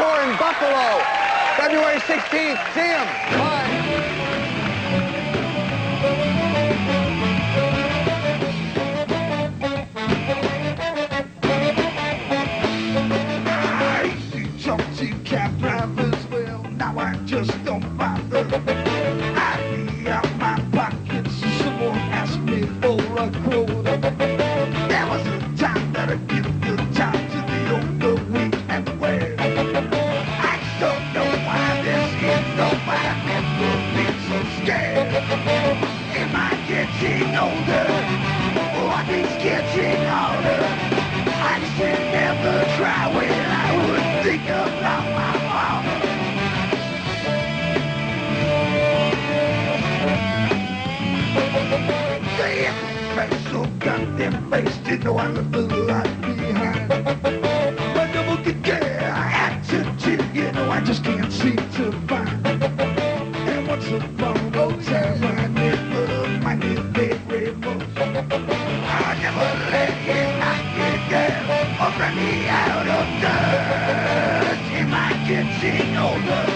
Encore in Buffalo, February 16th. See him. Bye. Cab drivers, well, now I just don't bother. I be out my pockets, someone asked me for a quota. There was a time that I give the time to the older, weak, and well. I just don't know why this is nobody never been so scared. Am I getting older? Or things getting harder? I should never try when I would think about my mama. The so goddamn faced, you know I left a lot behind. But double good care, attitude, you know I just can't seem to find. And once upon a time I never minded very much. I never let him knock it down or run me out of dirt. Am I getting older?